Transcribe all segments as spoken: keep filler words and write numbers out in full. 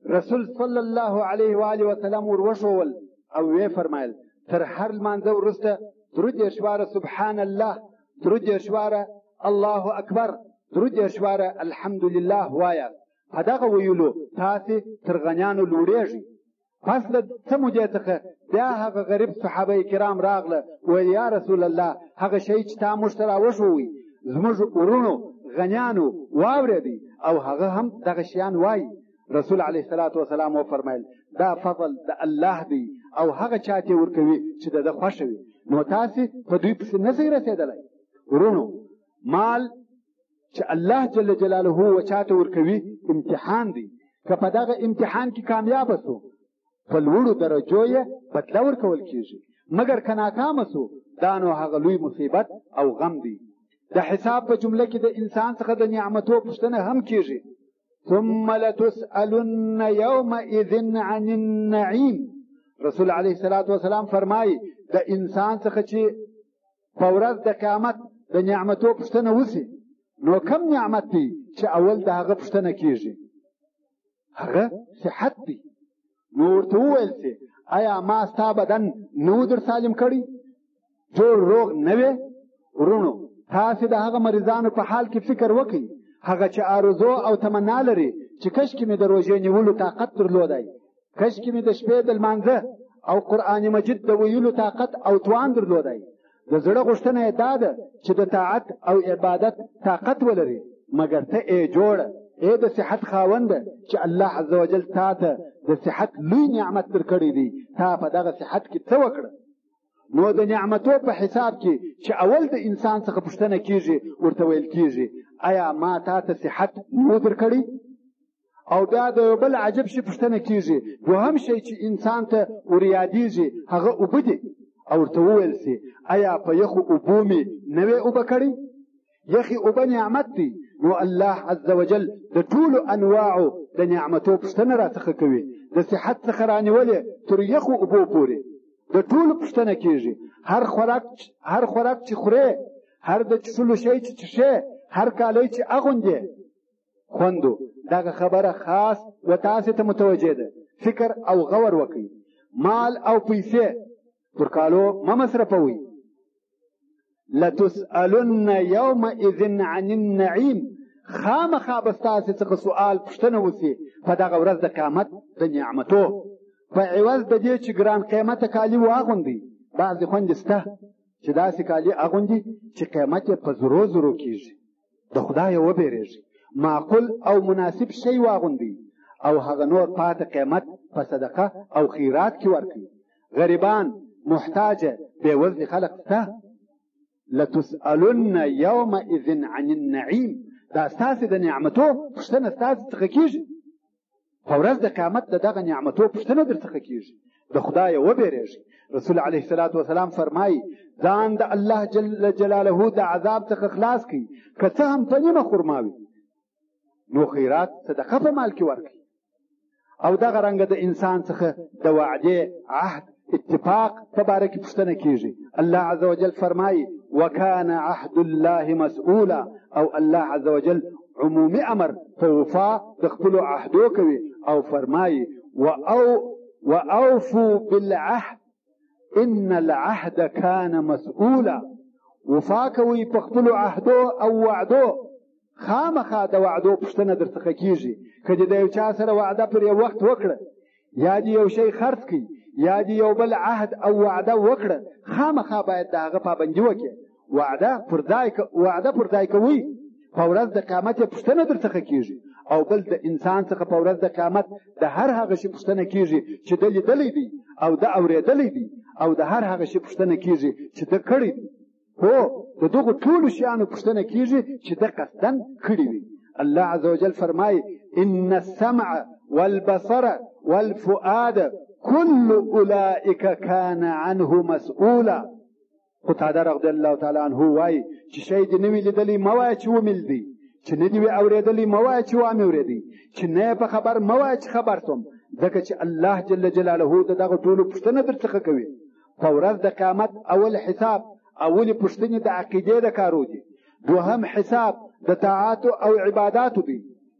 رسول صلی الله علیه و آله وسلم ور وښول او وی فرمایل تر هر لمانځه وروسته درود دېرش واره سبحان الله، درود دېرش واره الله اکبر، درود دېرش واره الحمدلله وایاست. په دغه ویلو تاسې تر غنیانو لوړېږئ. پس له څه مودې څخه بیا هغه غریب صحابه کرام راغله، ویل یا رسول الله هغه شی چې تا موږ ته راوښوئ زموږ ورونو غنیانو واورېدی او هغه هم دغه شیان وایي. رسول علیه الصلاة والسلام وفرمایل دا فضل د الله دی او هغه چا ته ورکوي چې د ده خوښه وي، نو تاسې په دوی پسې نه شئ رسېدلی. ورونو مال چې الله جل جلاله و چاته ورکوي امتحان دی. که په دغه امتحان کې کامیابه سو په لوړو درجو یې بدله ورکول کېږي، مګر که ناکامه سو دا نو هغه لوی مصیبت او غم دی. د حساب په جمله کې د انسان څخه د نعمتو پوښتنه هم کېږي. ثم لتسألن يومئذ عن النعيم. رسول علیه الصلاة والسلام فرمایي د انسان څخه چې په ورځ د قیامت د نعمتو پوښتنه وسي نو کم نعمت دی چې اول د هغه پوښتنه کېږي؟ هغه صحت دی. نو ورته وویل سي آیا ما ستا بدن نو در سالم کړی؟ جوړ روغ نه وې؟ ورونو تاسې د هغه مریضانو په حال کې فکر وکړئ، هغه چې آرزو او تمنا لري چې کشکې مې د روژې نیولو طاقت درلودی، کشکې مې د شپې د لمانځه او قرآن مجید د ویلو طاقت او توان درلودی. د زړه غوښتنه یې دا ده چې د طاعت او عبادت طاقت ولري، مګر ته ای جوړه ای د صحت خاونده چې الله عز وجل تا ته د صحت لوی نعمت درکړی دی، تا په دغه صحت کې څه وکړه؟ نو د نعمتو په حساب کې چې اول د انسان څخه پوښتنه کېږي ورته ویل کېږي آیا ما تا ته صحت نو درکړی؟ او بیا د یو بل عجب شي پوښتنه کېږي، دوهم شی چې انسان ته وریادېږي هغه اوبه دي، او ورته وویل سي آیا په یخو اوبو مې نه وې اوبه کړی؟ یخې اوبه نعمت دی. نو الله عز وجل د ټولو انواعو د نعمتو پوښتنه راڅخه کوي، د صحت څخه رانیولې تر یخو اوبو پورې د ټولو پوښتنه کېږي. هر خوراک هر خوراک چې خورې، هر د څښلو شی چې څښې، هر کالی چې اغوندې خوندو، دغه خبره خاص و تاسې ته متوجه ده. فکر او غور وکړئ. مال او پیسې پر کالو مه مصرفوئ. لتسألن یومئذ عن النعیم. خامخا به ستاسې څخه سؤال پوښتنه وسي په دغه ورځ د قیامت د نعمتو په عوض د دې چې ګران قیمته کالي واغوندئ. بعضې خویندې شته چې داسې کالي اغوندي چې قیمت یې په زرو زرو کېږي. د خدایه وبېرېږئ، معقول او مناسب شی واغوندئ او هغه نور پاته قیمت په صدقه او خیرات کې ورکړئ. غریبان، محتاجه، بېوزلي خلک شته. لتسألن یومئذ عن النعیم. دا ستاسې د نعمتو پوښتنه ستاسې څخه کېږي. په ورځ د قیامت د دغه نعمتو پوښتنه در څخه کېږي. د خدایه وبېرېږئ. رسول علیه الصلاة والسلام فرمایي ځان د الله جل جلاله د عذاب څخه خلاص کړئ، که څه هم په نیمه خرما وي نو خیرات صدقه په مال کې ورکړئ. او دغه رنګه د انسان څخه د وعدې، عهد، اتفاق په باره کې پوښتنه کېږي. الله عز وجل فرمایي وکان عهد الله مسؤولا. او الله عز وجل عمومي امر په وفا د خپلو عهدو کوي او فرمایي واوفوا بالعهد ان العهد كان مسؤولا. وفا کوي په خپلو عهدو او وعدو. خامخا د وعدو پوښتنه در څخه کېږي. که دې د یو چا سره وعده پر یو وخت وکړه، یا دې یو شی خرڅ کړي، یا دې یو بل عهد او وعده وکړه، خامخا باید د هغه پابندي وکړي. وعده پر ځای وعده پر ځای کوي، په ورځ د قیامت یې پوښتنه در څخه کېږي. او بل د انسان څخه په ورځ د قیامت د هر هغه شي پوښتنه کېږي چې ده لیدلی دی او ده اورېدلی دی، او د هر هغه شي پوښتنه کېږي چې ده کړی دی. هو د دغو ټولو شیانو پوښتنه کېږي چې ده قصداً کړي وي. الله عز وجل فرمایي ان السمع والبصر والفؤاد كل اولئک کان عنه مسؤولا. قتاده رضی الله تعالی عنه وایي چې شی دې نه وي لیدلی مه وایه چې ومیلدی، چې نه دې وي اورېدلی مه وایه چې وامې اورېدی، چې نه یې په خبر مه وایه چې خبر سوم، ځکه چې الله جل جلاله د دغه ټولو پوښتنه در څخه کوي. په ورځ د قیامت اول حساب، اولې پوښتنې د عقیدې د کارو دي، دوهم حساب د طاعاتو او عباداتو دی،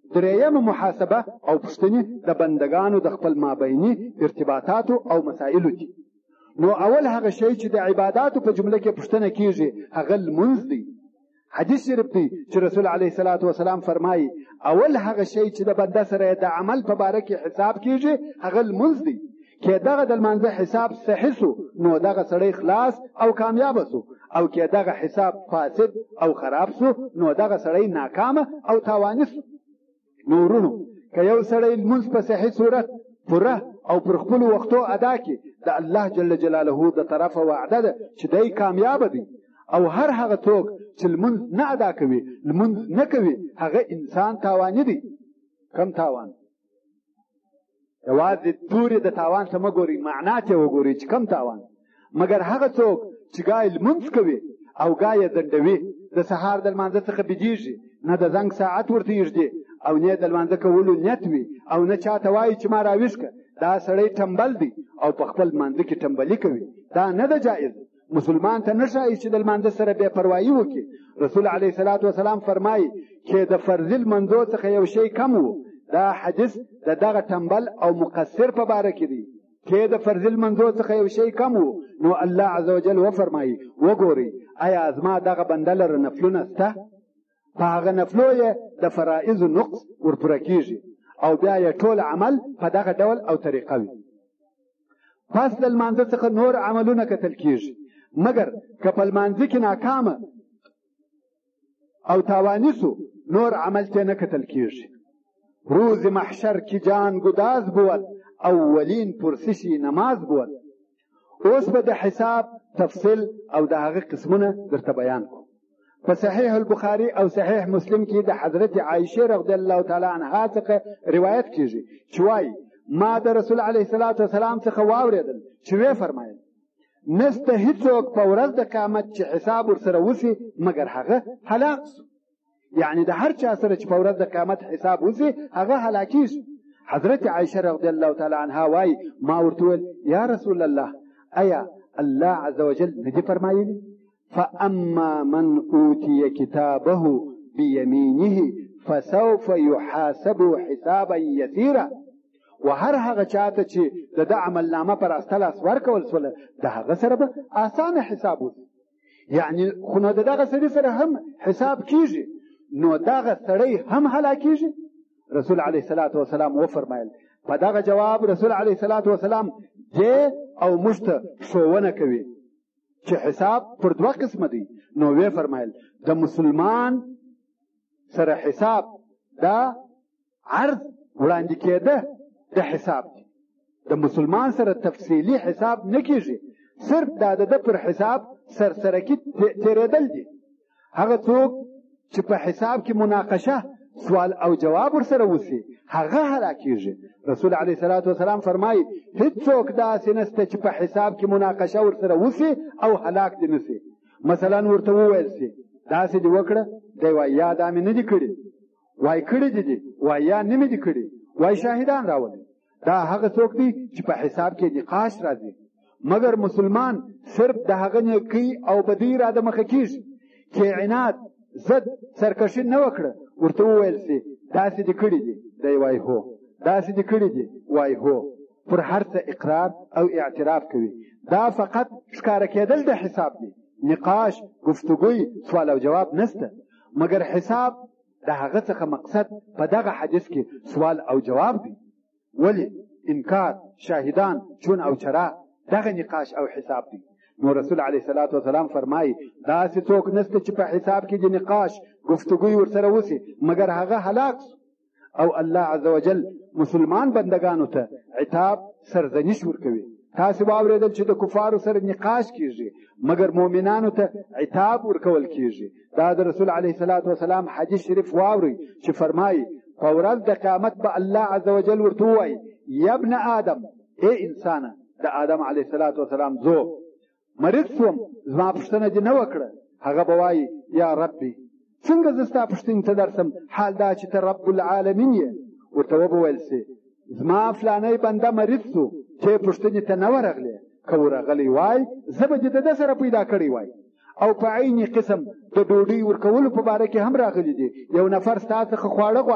درېیمه محاسبه او پوښتنې د بندګانو د خپل مابیني ارتباطاتو او مسایلو دي. نو اول هغه شی چې د عباداتو په جمله کې پوښتنه کیږي هغه لمونځ دی. حدیث شریف دی چې رسول علیه الصلاة والسلام فرمایي اول هغه شی چې د بنده سره د عمل په باره کې حساب کیږي هغه لمونځ دی. که دغه د لمانځه حساب صحیح سو نو دغه سړی خلاص او کامیاب سو، او که دغه حساب فاسد او خراب سو نو دغه سړی ناکامه او تاواني سو. نو ورونو که یو سړی لمونځ په صحیح صورت پوره او پر خپلو وختو ادا کړي د الله جل جلاله د طرفه وعده ده چې دی کامیابه دی. او هر هغه څوک چې لمونځ نه ادا کوي لمونځ نه کوي هغه انسان تاواني دی. کم تاوان؟ یوازې تورې د تاوان ته مه ګورئ، معنا ته وګورئ چې کم تاوان. مګر هغه څوک چې ګای لمونځ کوي او ګای یې دنډوي، د سهار د لمانځه څخه بېدېږي، نه د زنګ ساعت ورته یږدي او نه د لمانځه کولو نیت وي او نه چاته وایي چې ما راویښ کړه، دا سړی ټمبل دی او په خپل لمانځه کې ټمبلي کوي. دا نه ده جایز. مسلمان ته نه ښایي چې د لمانځه سره بې پروایي وکړي. رسول علیه الصلاة والسلام فرمایي چې د فرضي لمانځو څخه یو شی کم و. دا حدیث د دغه ټمبل او مقصر په باره کې دی. که د فرضي لمانځو څخه یو شی کم و نو الله عز وجل وفرمایي وګورئ آیا زما دغه بنده لره نفلونه شته؟ په هغه نفلو یې د فرایضو نقص ورپوره کېږي او بیا یې ټول عمل په دغه ډول او طریقه وي. پس د لمانځه څخه نور عملونه کتل کېږي، مګر که په لمانځه کې ناکامه او تاواني سو نور عمل ته نه کتل کېږي. روز محشر کې جان ګداز بود اولین پرسشی نماز بود. اوس به د حساب تفصیل او د هغه قسمونه درته بیان کوم. په صحیح البخاري او صحیح مسلم کې د حضرت عایشه رضی الله تعالی عنها څخه روایت کیږي چې وایي ما د رسول علیه الصلاة والسلام څخه واورېدل چې ویې فرمایل نسته هیڅوک په ورځ د قیامت چې حساب ورسره وسي مګر هغه هلاک سو. یعنی د هر چا سره چې په ورځ د قیامت حساب وسي هغه هلاکیږي. حضرت عایشه رضی الله تعالی عنها وایي ما ورته وویل یا رسول الله ایا الله عز وجل نه دې فرمایلي فأما من أوتي كتابه بيمينه فسوف يحاسب حسابا يسيرا. وهر هغه چاته چې د ده عملنامه پر استه لاس ورکول سوله د هغه سره به اسانه حساب وسي. یعنی خو نو د دغه سړي سره هم حساب کیږي نو دغه سړی هم هلاکیږي. رسول علیه الصلاة والسلام وفرمایل په دغه جواب رسول علیه الصلاة والسلام دې او موږ ته ښوونه کوي چې حساب پر دوه قسمه دی. نو وی فرمایل د مسلمان سره حساب دا عرض وړاندې کېده د حساب دی. د مسلمان سره تفصیلي حساب نه کېږي، صرف دا د ده پر حساب سرسرکي تېرېدل دي. هغه څوک چې په حساب کې مناقشه سوال او جواب ورسره وسي هغه هلاکیږي. رسول علیه الصلاة والسلام فرمایي هیڅوک داسې نشته چې په حساب کې مناقشه ورسره وسي او هلاک دې نسي. مثلا ورته وویل سي داسې دې وکړه دی وایي یا دا مې نه دي کړي، وایي کړي دې دي، وایي یا نه مې دي کړي، وایي شاهدان راولي. دا هغه څوک دی چې په حساب کې نقاش راځي. مګر مسلمان صرف د هغه نیکۍ او بدۍ را د مخه کېږي چې عناد زد سرکشي نه وکړه ورته وویل سي داسې دې کړي دي دی وایي هو، داسې دې کړي دي وایي هو، پر هر څه اقرار او اعتراف کوي. دا فقط ښکاره کېدل د حساب دی. نقاش گفتگوی سوال او جواب نسته. مګر حساب د هغه څخه مقصد په دغه حدیث کې سوال او جواب دی. ولی انکار شاهدان چون او چرا دغه نقاش او حساب دی. نو رسول علیه الصلاة والسلام فرمایي داسې څوک نسته چې په حساب کې د نقاش گفتگوی ورسره وسي مګر هغه هلاک او الله عز وجل مسلمان بندگانو ته عتاب سرزنش ورکوي. تاسې واورېدل چې د کفارو سره نقاش کیږي مګر مؤمنانو ته عتاب ورکول کیږي. دا د رسول علیه الصلاة والسلام حدیث شریف واورئ چې فرمایي په ورځ د قیامت به الله عز وجل ورته ووایي یا ابن آدم ای انسانه د آدم علیه الصلاة والسلام زو مریض شوم زما پوښتنه دې نه وکړه. هغه به وایي یا ربي څنګه زه ستا پوښتنې ته درسم حال دا چې ته رب العالمین یې. ورته وبه ویل سي زما فلانی بنده مریض سو چې پوښتنې ته نه ورغلې، که ورغلی وای زه به دې د ده سره پیدا کړی وای. او په عین قسم د ډوډۍ ورکولو په باره کې هم راغلي دي. یو نفر ستا څخه خواړه غواړي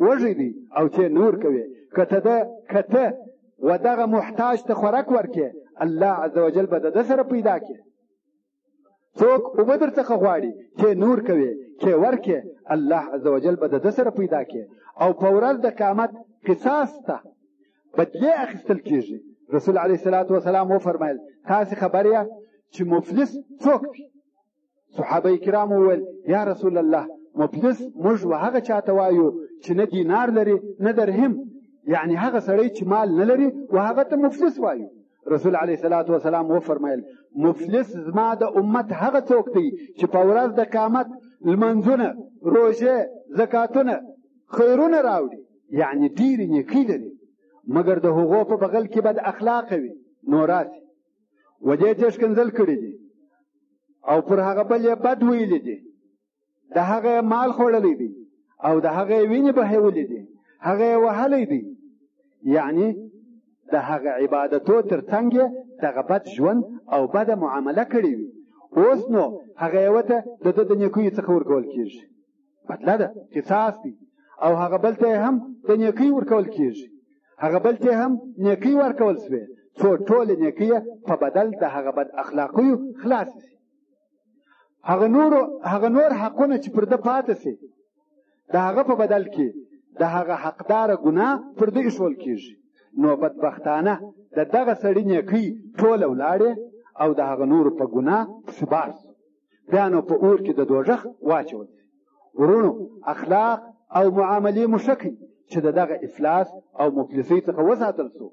وږی دی او چې نور کوي که ته ده که ته و دغه محتاج ته خوراک ورکې الله عز وجل به د ده سره پیدا کړي. څوک اوبه در څخه غواړي چې نور کوي چې ورکې الله عز وجل به د ده سره پیدا کړي. او په ورځ د قیامت قصاص ته بدلې اخیستل کېږي. رسول علیه الصلاة والسلام وفرمایل تاسې خبر یې چې مفلس څوک وي؟ صحابه کرام وویل یا رسول الله مفلس موږ و هغه چاته وایو چې نه دینار لري نه درهم، یعنی هغه سړی چې مال نه لري و هغه ته مفلس وایو. رسول علیه الصلاة والسلام وفرمایل مفلس زما د امت هغه څوک دی چې په ورځ د قیامت لمنځونه، روژې، زکاتونه، خیرونه راوړي، یعنی ډېرې نیکۍ لري، مګر د هغو په بغل کې بد اخلاقه وي، نو راسي و دې ته ښکنځل کړي دي او پر هغه بل یې بد ویلي دي، د هغه مال خوړلی دی او د هغه وینې بهیولې دي، هغه یې وهلی دی، یعنی د هغه عبادتو تر څنګ یې دغه بد ژوند او بده معامله کړې وي. اوس نو هغه یوه ته د ده د نیکیو څخه ورکول کېږي، بدله ده، قصاص دی، او هغه بل ته هم د نیکۍ ورکول کېږي، هغه بل ته هم نیکۍ ورکول سوې څو ټولې نیکۍ په بدل د هغه بد اخلاقیو خلاص شي. هغه نور هغه نور حقونه چې پر ده پاتې سي د هغه په بدل کې د هغه حقداره ګناه پر ده ایښول کېږي. نو بدبختانه د دغه سړي نیکۍ ټوله ولاړې او د هغه نورو په ګناه پسې بار سو، بیا نو په اور کې د دوژخ واچول سي. ورونو اخلاق او معاملې مو ښه کړئ چې د دغه افلاس او مفلسۍ څخه وساتل سو.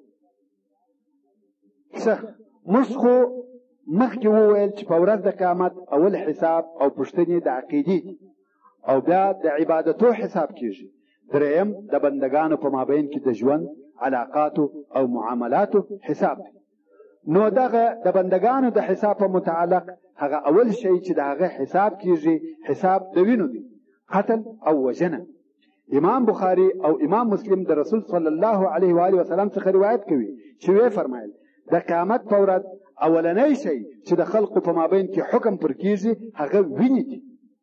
ښه موږ خو مخکې وویل چې په ورځ د قیامت اول حساب او پوښتنې د عقیدې دي او بیا د عبادتو حساب کېږي. دریم د بندګانو په مابین کې د ژوند، علاقاتو او معاملاتو حساب دی. نو دغه د بندګانو د حساب په متعلق هغه اول شی چې د هغه حساب کېږي حساب د وینو دی، قتل او وژنه. امام بخاری او امام مسلم د رسول صلی الله علیه و آله وسلم څخه روایت کوي چې وی فرمایل د قیامت په ورځ اولنی شی چې د خلقو په مابین کې حکم پر کېږي هغه وینې دي،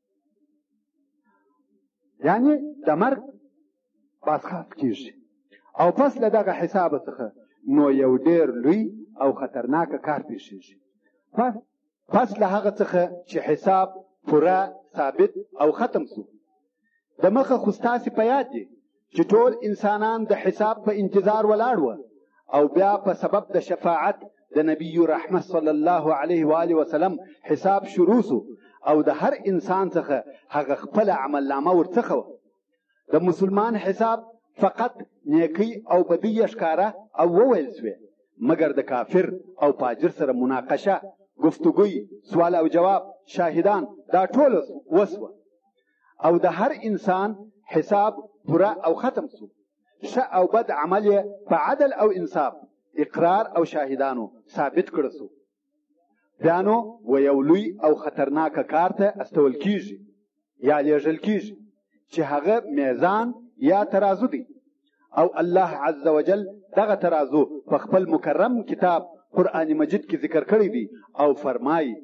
یعنی د مرګ بازخواست کېږي. او پس له دغه حساب څخه نو یو ډېر لوی او خطرناکه کار پیښیږي. پس پس له هغه څخه چې حساب پوره ثابت او ختم سو، د مخه خو ستاسې په یاد دي چې ټول انسانان د حساب په انتظار ولاړ وه او بیا په سبب د شفاعت د نبی رحمت صلی الله علیه و آله وسلم حساب شروع سو او د هر انسان څخه هغه خپله عملنامه ورڅخه وه. د مسلمان حساب فقط نیکی او بدی ښکاره او وویل سوې، مګر د کافر او فاجر سره مناقشه، گفتگوی، سوال او جواب، شاهدان، دا ټول وسوه او د هر انسان حساب پوره او ختم سو. ښه او بد عمل یې په عدل او انصاف، اقرار او شاهدانو ثابت کړه سو. بیا نو و یو لوی او خطرناکه کار ته استول کېږي یا لیږل کېږي چې هغه میزان یا ترازو دی، او الله عز وجل دغه ترازو په خپل مکرم کتاب قرآن مجید کې ذکر کړی دی او فرمایي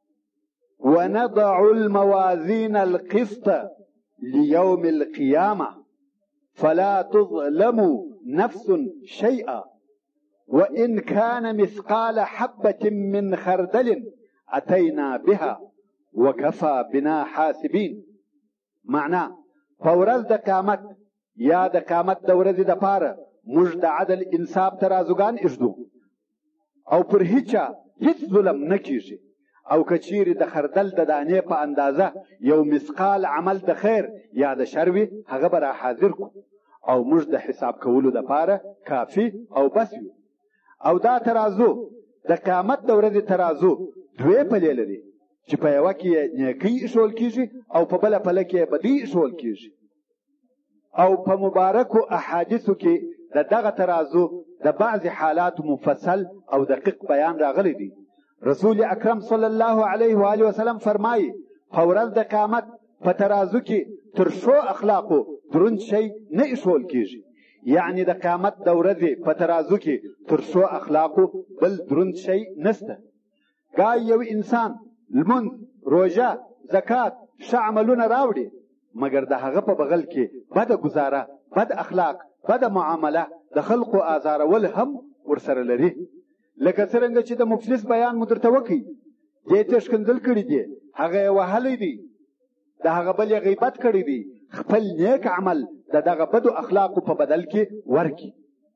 ونضع الموازین القسط لیوم القیامه فلا تظلم نفس شیئا وإن كان مثقال حبة من خردل أتينا بها وكفى بنا حاسبين. معنا په ورځ د قیامت یا د قیامت د ورځې دپاره موږ د عدل انصاف ترازوګان ایږدو او پر هیچا هیڅ ظلم نه کیږي، او که چیرې د خردل د دانې په اندازه یو مثقال عمل د خیر یا د شر وي هغه به را حاضر کړو او موږ د حساب کولو دپاره کافي او بس یو. او دا ترازو د قیامت د ورځې ترازو دوې پلې لري چې په یوه کې یې نیکۍ ایښول کېږي او په بله پله کې یې بدۍ ایښول کېږي. او په مبارکو احادیثو کې د دغه ترازو د بعضې حالاتو مفصل او دقیق بیان راغلی دی. رسول اکرم صلی الله علیه و آله وسلم فرمایي په ورځ د قیامت په ترازو کې تر ښو اخلاقو دروند شی نه ایښول کېږي، یعنی د قیامت د ورځې په ترازو کې تر ښو اخلاقو بل دروند شی نسته. ګای یو انسان لمونځ، روژه، زکات، ښه عملونه راوړي، مګر د هغه په بغل کې بده ګزاره بد اخلاق بد معامله د خلقو آزارول هم ورسره لري. لکه څرنګه چې د مفلس بیان مو درته وکړي، دې ته ښکنځل کړي دي، هغه یې وهلی دی، د هغه بل یې غیبت کړی دی، خپل نیک عمل د دغه بدو اخلاقو په بدل کې ورکړي.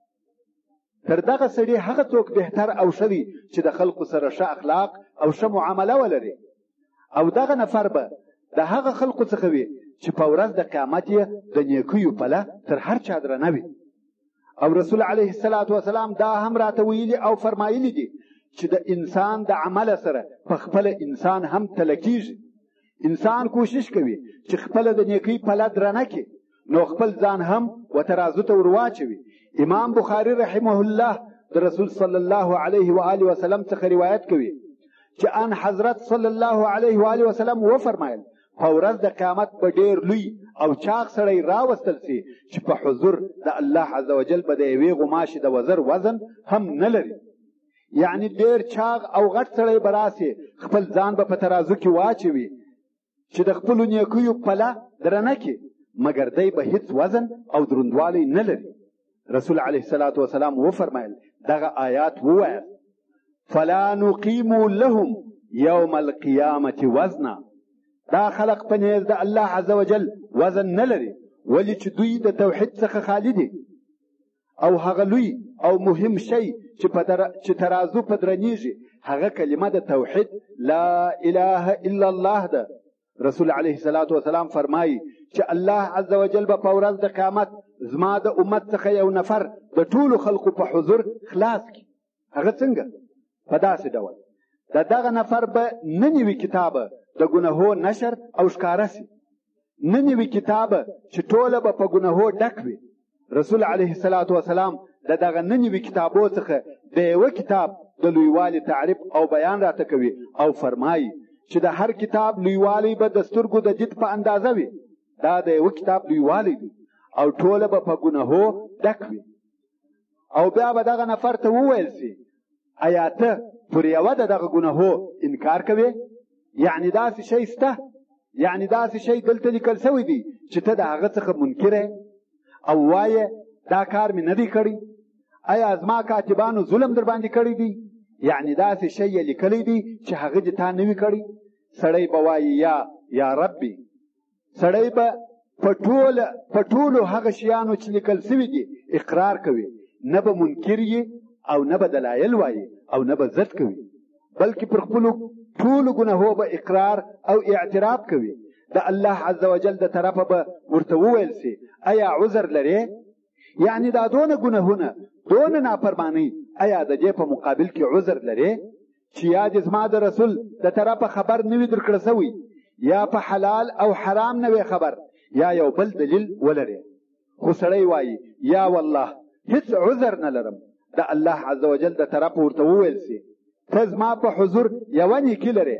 تر دغه سړي هغه څوک بهتر او ښه دی چې د خلقو سره ښه اخلاق او ښه معامله ولري. او دغه نفر به د هغه خلقو څخه وي چې په ورځ د قیامت یې د نیکیو پله تر هر چا درنه وي. او رسول علیه الصلاة والسلام دا هم راته ویلي او فرمایلي دي چې د انسان د عمل سره په خپله انسان هم تله کېږي. انسان کوشش کوي چې خپله د نیکۍ پله درنه کړي، نو خپل ځان هم وترازو ته ور واچوي. امام بخاري رحمه الله د رسول صلی الله علیه و آله وسلم څخه روایت کوي چې ان حضرت صلی الله علیه و آله وسلم وفرمایل په ورځ د قیامت به ډېر لوی او چاغ سړی راوستل سي چې په حضور د الله عز وجل به د یوې غوماشې د وزر وزن هم نه لري. یعنی ډېر چاغ او غټ سړی به راسي، خپل ځان به په ترازو کې واچوي چې د خپلو نیکیو پله درنه کړي، مګر دی به هیڅ وزن او دروندوالی نه لري. رسول علیه الصلاة والسلام وفرمایل دغه آیات ووایه فلا نقیم لهم یوم القیامة وزنا. دا خلق په نیز د الله عز وجل وزن نه لري، ولې چې دوی د توحید څخه خالی دي. او هغه لوی او مهم شی چې په چې ترازو په درنیږي هغه کلمه د توحید لا اله الا الله ده. رسول علیه الصلاة والسلام فرمایي چې الله عز وجل به په ورځ د قیامت زما د امت څخه یو نفر د ټولو خلقو په حضور خلاص کړي. هغه څنګه؟ په داسې ډول د دغه نفر به نه نوي کتابه د ګناهو نشر او ښکاره سي، نه نوي کتابه چې ټوله به په ګناهو ډک وي. رسول علیه الصلاة والسلام د دغه نه نوي کتابو څخه د یوه کتاب د لویوالي تعریف او بیان راته کوي او فرمایي چې د هر کتاب لویوالی به د سترګو د دید په اندازه وي. دا د یوه کتاب لویوالی دی او ټوله به په ګناهو ډک وي. او بیا به دغه نفر ته وویل سي ایا ته پر یوه د دغه ګناهو انکار کوې؟ یعنی داسې شی سته، یعنی داسې شی دلته لیکل سوی دی چې ته د هغه څخه منکر او وایې دا کار مې نه دی کړی؟ ایا زما کاتبانو ظلم در باندې کړی دی؟ یعنی داسې شی یې لیکلی دی چې هغه دې تا نه وي کړی؟ سړی به وایي یا یا ربي. سړی به په ټوله په ټولو هغه شیانو چې لیکل سوي دي اقرار کوي، نه به منکر یې او نه به دلایل وایي او نه به ضد کوي، بلکې پر خپلو ټولو ګناهو به اقرار او اعتراف کوي. د الله عز وجل د طرفه به ورته وویل سي ایا عذر لرې؟ یعنی دا دونه ګناهونه دونه نافرمانۍ ایا د دې په مقابل کې عذر لرې چې یا دې زما د رسول د طرفه خبر نه وي درکړه سوی، یا په حلال او حرام نه وي خبر، یا یو بل دلیل ولرې؟ خو سړی وایي یا والله هیڅ عذر نه لرم. د الله عز وجل د طرفه ورته وویل سي ته زما په حضور یوه نیکي لرې.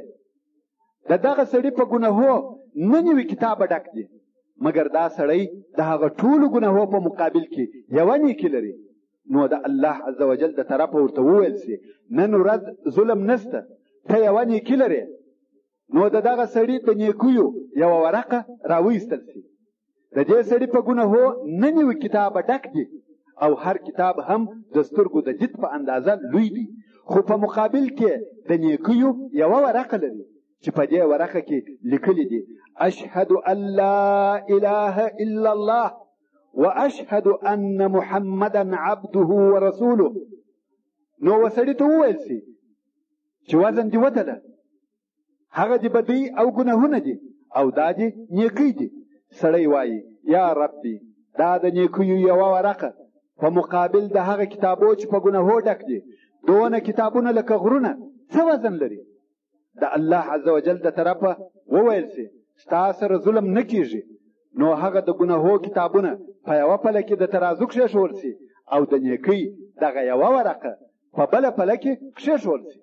د دغه سړي په ګناهو نه نوي کتابه ډک دي، مګر دا سړی د هغه ټولو ګناهو په مقابل کې یوه نیکي لري. نو د الله عز وجل د طرفه ورته وویل سي نن ورځ ظلم نسته، ته یوه نیکي لرې. نو د دغه سړي د نیکیو یوه ورقه راویستل سي. د دې سړي په ګناهو نه نوي کتابه ډک دي او هر کتاب هم د سترګو د دید په اندازه لوی دی، خو په مقابل کې د نیکیو یوه ورقه لري چې په دې ورقه کې لیکلي دي اشهد ان لا اله الا الله واشهد ان محمدا عبده ورسوله. نو وسړي ته وویل سي چې وزن دې وتله، هغه دې بدۍ او ګناهونه دي او دا دې نیکۍ دي. سړی وایي یا ربي دا د نیکیو یوه ورقه په مقابل د هغه کتابو چې په ګناهو ډک دي، دونه کتابونه لکه غرونه څه وزن لري؟ د الله عز وجل د طرفه وویل سي ستا سره ظلم نه کیږي. نو هغه د ګناهو کتابونه په یوه پله کې د ترازو کښېښول سي او د نیکۍ دغه یوه ورقه په بله پله کې کښېښول سي.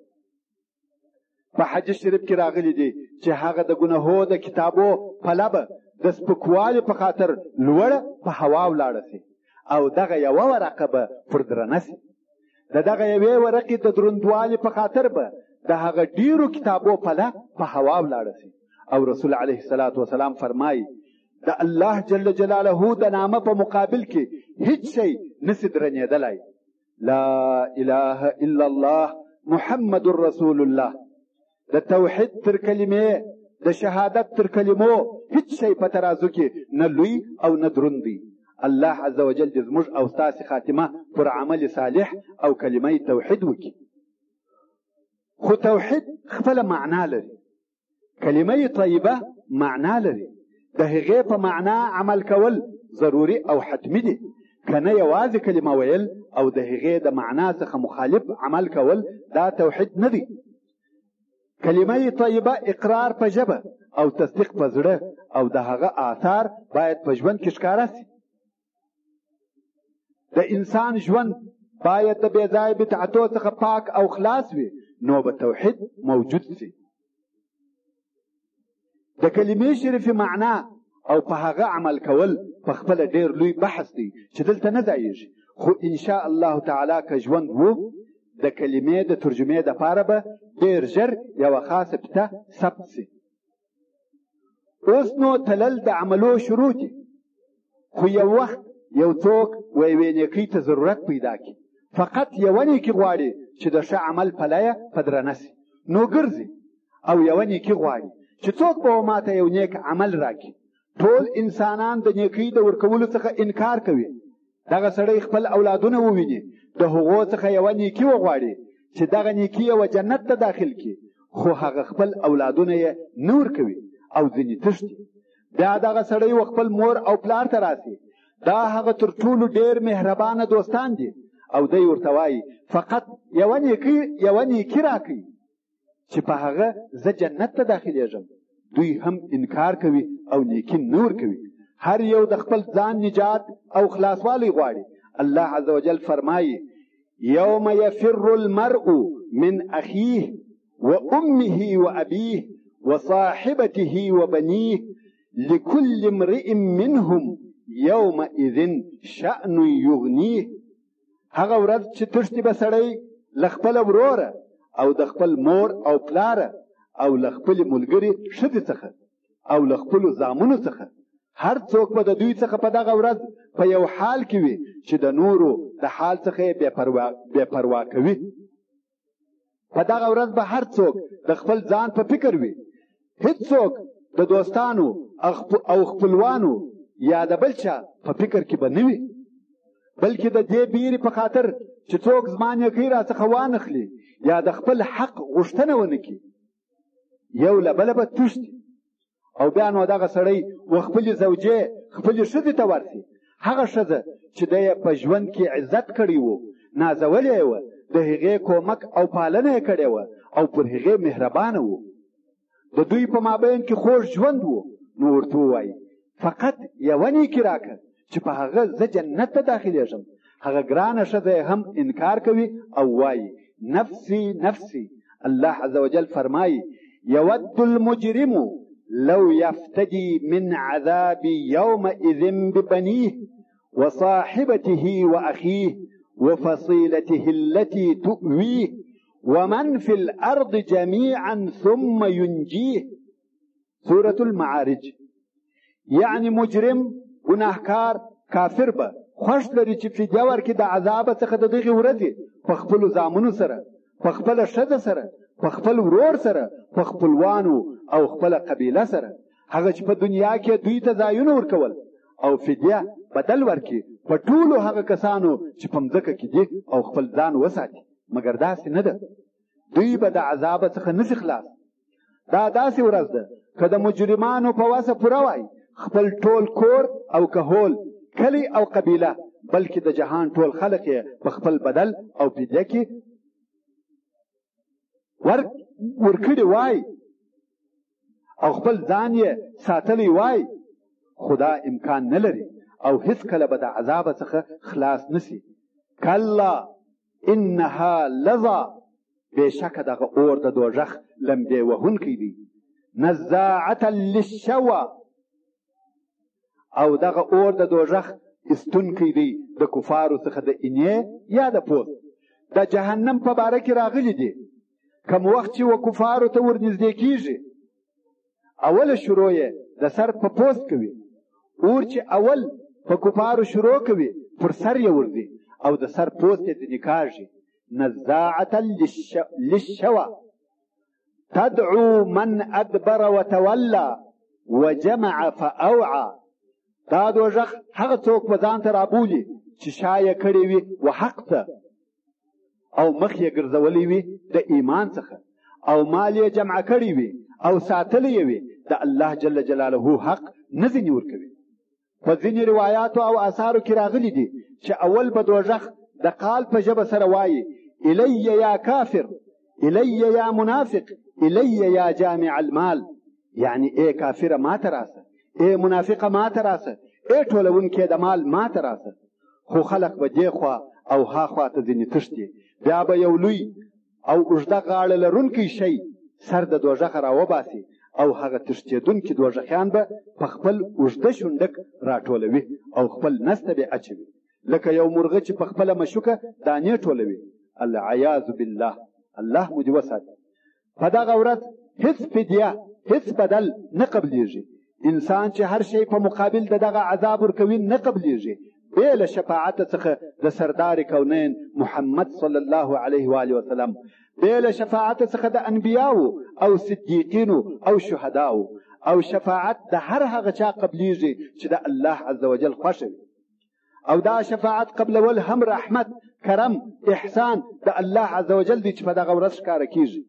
په حدیث شریف کې راغلی دی چې هغه د ګناهو د کتابو پله به د سپکوالي په خاطر لوړه په هوا ولاړه سي او دغه یوه ورقه به پر درنه سي. د دغه یوې ورقې د دروندوالي په خاطر به د هغه ډیرو کتابو پله په هوا ولاړه سي. او رسول علیه الصلاة والسلام فرمایي د الله جل جلاله د نامه په مقابل کې هیڅ شی نسي درنېدلی. لا اله الا الله محمد رسول الله. د توحید تر کلمې د شهادت تر کلمو هیڅ شی په ترازو کې نه لوی او نه دروند دی. الله عز وجل دې زموږ او ستاسې خاتمه پر عمل صالح او کلمه توحید وکړي. خو توحید خپله معنا لري، کلمه طیبه معنا لري. د هغې په معنا عمل کول ضروري او حتمي دي، که نه یوازې کلمه ویل او د هغې د معنا څخه مخالف عمل کول دا توحید نه دی. کلمه طیبه اقرار په ژبه او تصدیق په زړه او د هغه آثار باید په ژوند کې ښکاره سي. د انسان ژوند باید د بې ځایه بدعتو څخه پاک او خلاص وي، نو به توحید موجود سي. د کلمې شریفې معنا او په هغه عمل کول په خپله ډېر لوی بحث دی چې دلته نه ځایږي. خو انشاء الله تعالی که ژوند وو د کلمې د ترجمې دپاره به ډېر ژر یوه خاصه پته ثبت سي. اوس نو تلل د عملو شروع دي، خو یو وخت یو څوک و یوې نیکۍ ته ضرورت پیدا کړي، فقط یوه نیکي غواړي چې د ښه عمل پلیه په درنه سي، نو ګرځي او یوه نیکي غواړي چې څوک به ماته یو نیک عمل راکړي. ټول انسانان د نیکۍ د ورکولو څخه انکار کوي. دغه سړی خپل اولادونه وویني، د هغو څخه یوه نیکي وغواړي چې دغه نیکي یوه جنت ته داخل کړي، خو هغه خپل اولادونه یې نه ورکوي او ځینې تښتي. بیا دغه سړی و خپل مور او پلار ته راسي، دا هغه تر ټولو ډېر مهربانه دوستان دي، او دی ورته وایي فقط یوه نیکي یوه نیکي راکوي چې په هغه زه جنت ته داخلیږم. دوی هم انکار کوي او نیکي نه ورکوي. هر یو د خپل ځان نجات او خلاصوالی غواړي. الله عز وجل فرمایي یوم یفر المرء من اخیه و امه و ابیه و صاحبته و بنیه لكل امرئ منهم یومئذ شأن یغنیه. هغه ورځ چې تښتي به سړی له خپله وروره او د خپل مور او پلاره او له خپلې ملګرې ښځې څخه او له خپلو زامنو څخه. هر څوک به د دوی څخه په دغه ورځ په یو حال کې وي چې د نورو د حال څخه یې بې پروا کوي. په دغه ورځ به هر څوک د خپل ځان په فکر وي. هیڅ څوک د دوستانو او خپلوانو یا د بل چا په فکر کې به نه وي، بلکې د دې بیرې په خاطر چې څوک زما نیکۍ راڅخه وانخلي یا د خپل حق غوښتنه ونه کړي، یو له بله به تښتي. او بیا نو دغه سړی و خپلې زوجې خپلې ښځې ته ورسي. هغه ښځه چې دی یې په ژوند کې عزت کړی و، نازولې یې وه، د هغې کومک او پالنه یې کړې وه او پر هغې مهربانه و، د دوی په مابین کې خوږ ژوند و. نو ورته ووایي فقط یوه نیکي راکړه چې په هغه زه جنت ته داخلیږم. هغه ګرانه ښځه هم انکار کوي او وایي نفسي نفسي. الله عز وجل فرمایي یود المجرم لو يفتدي من عذاب يومئذ ببنيه وصاحبته وأخيه وفصيلته التي تؤويه ومن في الأرض جميعا ثم ينجيه. سورة المعارج. یعنی مجرم ګناهکار کافر به خوښ لري چې فدیه ورکړي د عذابه څخه د دغې ورځې په خپلو زامنو سره، په خپله ښځه سره، په خپل ورور سره، په خپلوانو او خپله قبیله سره. هغه چې په دنیا کې دوی ته ځایونه ورکول او فدیه بدل ورکړي په ټولو هغه کسانو چې په مځکه کې دي او خپل ځان وساتي. مګر داسې نه ده، دوی به د عذابه څخه نشي خلاص. دا داسې ورځ ده که د مجرمانو په وسه پوره وای خپل ټول کور او کهول، کلی او قبیله، بلکې د جهان ټول خلق یې په خپل بدل او فدیه کې ورکړي وای او خپل ځان یې ساتلی وای. خدا امکان نه لري او هیڅ کله به د عذابه څخه خلاص نسی. کلا انها لظا، بېشکه دغه اور د دوژخ لمبې وهونکی دی. نزاعة للشوى، او دغه اور د دوژخ استونکی دی د کفارو څخه د انې یا د پوست. د جهنم په باره کې راغلی دی کوم وخت چې و کفارو ته ورنږدې کیږي اوله شروع یې د سر په پوست کوي، اور چې اول په کفارو شروع کوي پر سر یې ورځي او د سر پوست یې ځینې کاږي. نزاعة للشوى تدعو من ادبر وتولى وجمع فاوعى. دا دوزخ هغه څوک په ځان ته رابولي چې شا یې کړې وي و حق ته او مخ یې ګرځولی وي د ایمان څخه او مال یې جمع کړی وي او ساتلی یې وي د الله جل جلاله حق نه ځینې ورکوي. په ځینې روایاتو او آثارو کې راغلي دي چې اول به دوزخ د قال په ژبه سره وایي الی یا کافر، الی یا منافق، الی یا جامع المال. یعنی ای کافره ما ته راسه، ای منافقه ما ته راسه، ای ټولونکې د مال ما ته راسه. خو خلق به دې خوا او ها خوا ته ځینې تښتي. بیا به یو لوی او اوږده غاړه لرونکی شی سر د دوزخه راوباسي او هغه تښتېدونکي دوزخیان به په خپل اوږده شونډک راټولوي او خپل نسته به اچوي لکه یو مرغه چې په خپله مشوکه دانې ټولوي. العیاذ بالله، الله مو دې وساتي. په دغه ورځ هیڅ فدیه، هیڅ بدل نه قبلیږي. انسان چې هر شی په مقابل د دغه عذاب ورکوي نه قبلیږي بې له شفاعت څخه د سردار کونین محمد صلی الله علیه و آله وسلم، بې له شفاعت څخه د انبیاو او صدیقینو او شهداو، او شفاعت د هر هغه چا قبلیږي چې د الله عز وجل خوښه وي. او دا شفاعت قبلول هم رحمت، کرم، احسان د الله عز وجل دی چې په دغه ورځ ښکاره کیږي.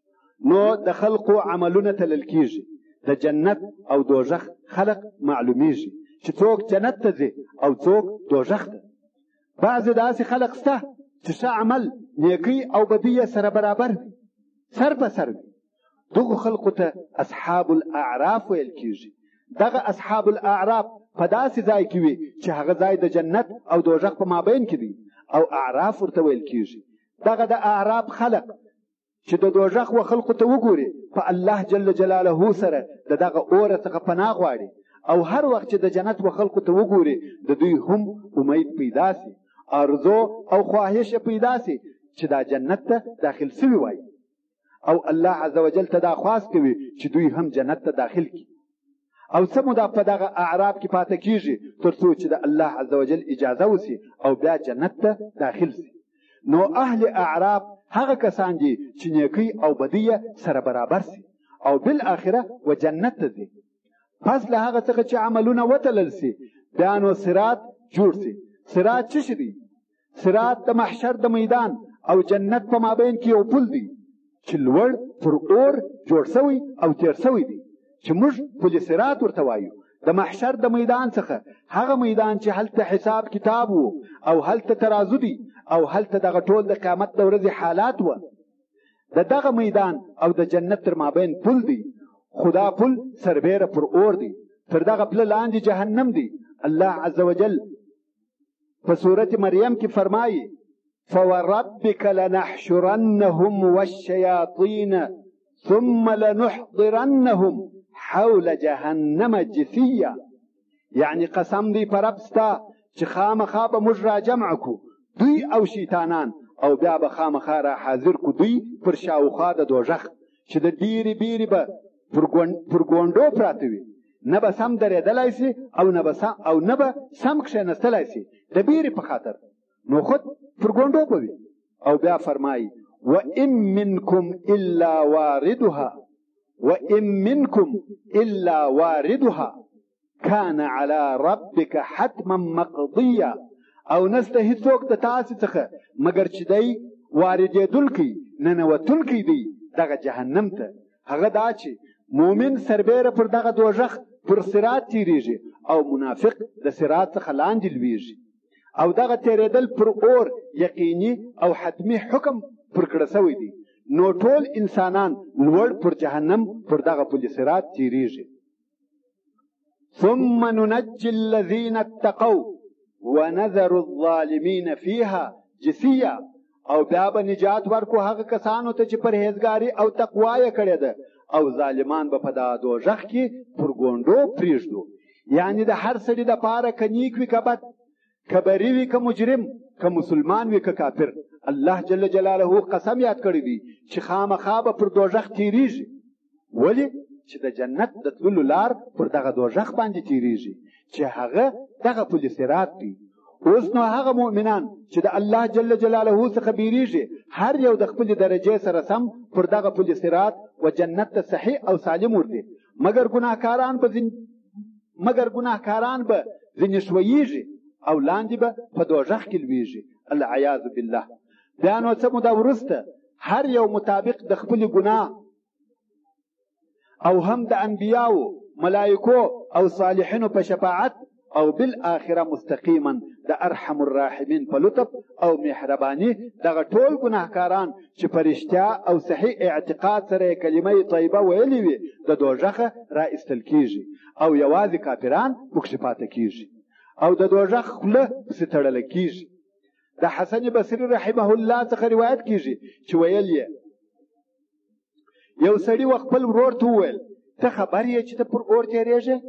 نو د خلقو عملونه تلل کیږي، د جنت او دوزخ خلق معلومیږي چې څوک جنت ته ځي او څوک دوزخ ته. بعضې داسې خلق شته چې ښه عمل، نیکۍ او بدۍ یې سره برابر وي، سر په سر وي. دغو خلقو ته اصحاب الاعراف ویل کیږي. دغه اصحاب الاعراف په داسې ځای کې وي چې هغه ځای د جنت او دوزخ په مابین کې دی او اعراف ورته ویل کیږي. دغه د اعراف خلق چې د دوزخ و خلقو ته وګوري په الله جل جلاله سره د دغه اوره څخه پناه غواړي، او هر وخت چې د جنت و خلقو ته وګوري د دوی هم امید پیدا سي، ارزو او خواهش پیدا سي چې دا جنت ته داخل سوي وای، او الله عز وجل ته دا خواست کوي چې دوی هم جنت ته داخل کی. او څه موده په دغه اعراف کې پاتې کیږي تر څو چې د الله عز وجل اجازه وسي او بیا جنت ته داخل سي. نو اهل اعراف هغه کسان دي چې نیکۍ او بدۍ سره برابر سي او بالاخره و جنت ته ځي. پس له هغه څخه چې عملونه وتلل سي بیا نو صراط جوړ سي. صراط څه شی دی؟ صراط د محشر د میدان او جنت په مابین کې یو پل دی چې لوړ پر اور جوړ سوی او تیر سوی دی چې موږ پل صراط ورته وایو. د محشر د میدان څخه هغه میدان چې هلته حساب کتاب وو او هلته ترازو دی او هلته دغه ټول د قیامت د ورځې حالات وو. د دغه میدان او د جنت تر مابین پل دی، خدا پل سربیره پر اور دی. تر دغه پل لاندې جهنم دی. الله عز وجل په سورت مریم کې فرمایي فوربک لنحشرنهم والشیاطین ثم لنحضرنهم حول جهنم جثیا. یعنی قسم دی پر رب ستا چې خامخا به موږ را جمع کو دوی او شیطانان او بیا به خامخا را حاضر کو دوی پر شاوخوا د دوزخ چې د ډیرې بیرې به پر ګونډو پراته وي، نه به سم درېدلی سي او نه به سم او نه به سم کښېنستلی سي د بیرې په خاطر، نو خود پر ګونډو به وي. او بیا فرمایي وان منکم الا واردها وان منکم الا واردها كان على ربك حتما مقضيا. او نسته هیڅوک د تاسې څخه مګر چې دی واردېدونکی ننوتونکی دی دغه جهنم ته. هغه دا چې مؤمن سربیره پر دغه دوزخ پر صراط تیریږي او منافق د صراط څخه لاندې لویږي. او دغه تیریدل پر اور یقیني او حتمي حکم پر کړه سوی دی. نو ټول انسانان لوړ پر جهنم پر دغه پل صراط تیریږي. ثم ننجي الذين اتقوا ونذر الظالمين فيها جثيا. او بیا به نجات ورکو هغه کسانو ته چې پرهیزګاري او تقوا یې کړې ده او ظالمان به په دغه دوزخ کې پر ګونډو پرېږدو. یعنی د هر سړي دپاره که نیک وي که بد، که بری وي که مجرم، که مسلمان وي که کافر، الله جل جلاله قسم یاد کړی دی چې خامخا به پر دوزخ تیریږي. ولې؟ چې د جنت د تللو لار پر دغه دوزخ باندې تیریږي. چې هغه دغه پل صراط دی. اوس نو هغه مؤمنان چې د الله جل جلاله څخه بیریږي هر یو د خپل درجې سره سم پر دغه پل صراط و جنت ته صحیح او سالم ورځي، مګر ګناهکاران به ځین مګر ګناهکاران به ځینې شویږي او لاندې به په دوزخ کې لویږي، العیاذ بالله. بیا نو څه موده وروسته هر یو مطابق د خپل ګناه او هم د انبیاو، ملائکو او صالحینو په شفاعت او بالآخره مستقیما د ارحم الراحمین په لطف او مهرباني دغه ټول ګناهکاران چې په رښتیا او صحیح اعتقاد سره کلمه طیبه ویلې وي د دوزخه را ایستل کیږي او یوازې کافران پکښې پاته کیږي او د دوزخ خوله پسې تړله کیږي. د حسن بصري رحمه الله څخه روایت کیږي چې ویل یې یو سړي و خپل ورور ته وویل ته خبر یې چې ته پر اور تېرېږې؟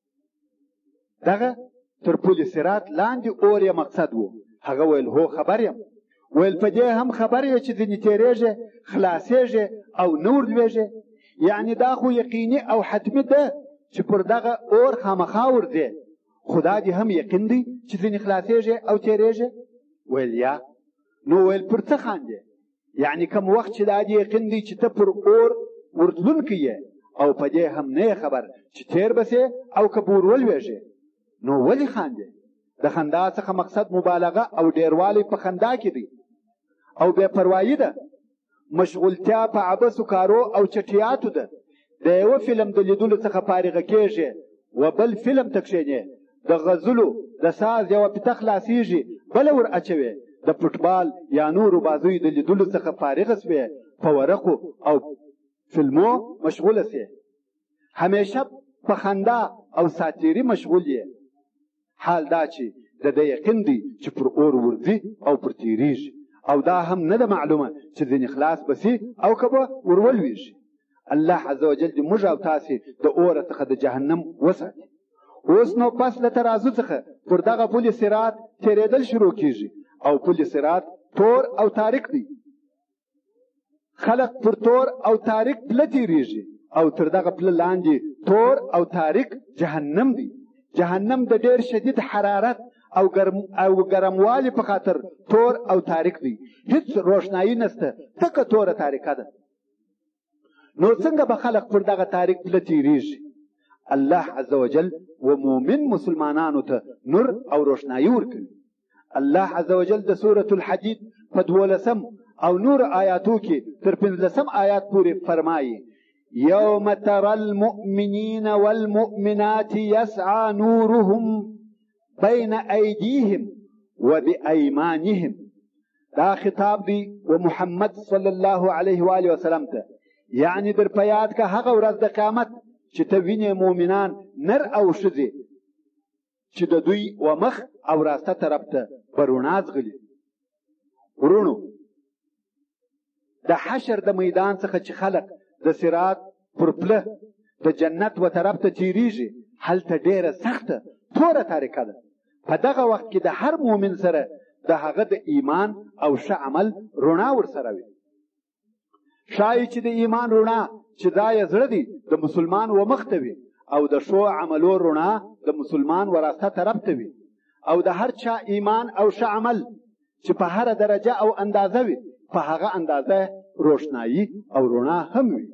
دغه تر پل صراط لاندې اور یې مقصد و. هغه ویل هو خبر یم. ویل په دې هم خبر یې چې ځینې تېرېږې خلاصېږې او نه ورلوېږې؟ یعنې دا خو یقیني او حتمي ده چې پر دغه اور خامخا ورځې، خو دا دې هم یقین دی چې ځینې خلاصېږې او تېرېږې؟ ویل یا. نو ویل پر څه خاندې؟ یعنې کوم وخت چې دا دې یقین دی چې ته پر اور ورتلونکی یې او په دې هم نه خبر چې تېر به سې او که به ور ولوېږې، نو ولې خاندې؟ د خندا څخه مقصد مبالغه او ډیروالی په خندا کې دی او بې پروایي ده، مشغولتیا په عبثو کارو او چټیاتو ده. د یوه فلم د لیدلو څخه فارغه کېږې و بل فلم ته کښېنې، د غزلو د ساز یوه پیته خلاصېږي بله ور اچوې، د فوټبال یا نورو بازیو د لیدلو څخه فارغه سوې، په ورقو او فلمو مشغوله سې، همیشه په خندا او ساتیري مشغول یې. حال دا چې د ده یقین دی چې پر اور ورځي او پر تېرېږي او دا هم نه ده معلومه چې ځینې خلاص به سي او که به ور ولوېږي. الله عز وجل دې موږ او تاسې د اوره څخه د جهنم وساتي. اوس نو پس له ترازو څخه پر دغه پل صراط تېرېدل شروع کېږي او پل صراط تور او تاریک دی. خلق پر تور او تاریک پله تېرېږي او تر دغه پله لاندې تور او تاریک جهنم دی. جهنم د ډېر شدید حرارت او ګرم او ګرموالي په خاطر تور او تاریک دی، هیڅ روښنایي نشته، تکه توره تاریکه ده. نو څنګه به خلق پر دغه تاریک پله تېرېږي؟ الله عز وجل و مؤمن مسلمانانو ته نور او روښنایي ورکوي. الله عز وجل د سورة الحدید په دولسم او نور آیاتو کې تر پنځلسم آیات پورې فرمایي یوم ترى المؤمنین والمؤمنات یسعى نورهم بین ایدیهم و بأیمانهم. دا خطاب دی و محمد صلی الله علیه و آله وسلم ته، یعنی در په یاد که هغه ورځ د قیامت چې ته وینې مؤمنان نر او ښځې چې د دوی و مخ او راسته طرف ته به رڼا ځغلي. ورونو، د حشر د میدان څخه چې خلق د صراط پر پله د جنت و طرف ته تېرېږي، هلته ډېره سخته توره تاریکه ده. په دغه وخت کې د هر مؤمن سره د هغه د ایمان او ښه عمل رڼا ورسره وي. ښایي چې د ایمان رڼا چې دا یې زړه دی د مسلمان و مخ ته وي او د ښو عملو رڼا د مسلمان و راسته طرف ته وي او د هر چا ایمان او ښه عمل چې په هره درجه او اندازه وي په هغه اندازه روښنایي او رڼا هم وي.